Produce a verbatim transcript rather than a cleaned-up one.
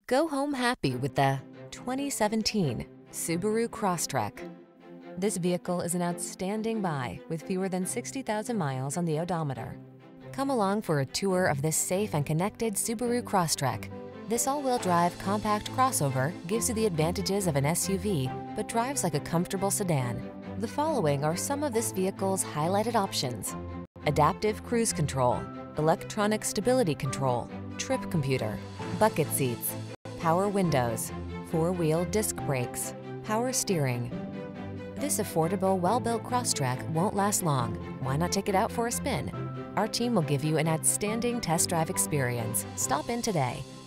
Go home happy with the twenty seventeen Subaru Crosstrek. This vehicle is an outstanding buy with fewer than sixty thousand miles on the odometer. Come along for a tour of this safe and connected Subaru Crosstrek. This all-wheel drive compact crossover gives you the advantages of an S U V, but drives like a comfortable sedan. The following are some of this vehicle's highlighted options: adaptive cruise control, electronic stability control, trip computer, bucket seats, power windows, four-wheel disc brakes, power steering. This affordable, well-built Crosstrek won't last long. Why not take it out for a spin? Our team will give you an outstanding test drive experience. Stop in today.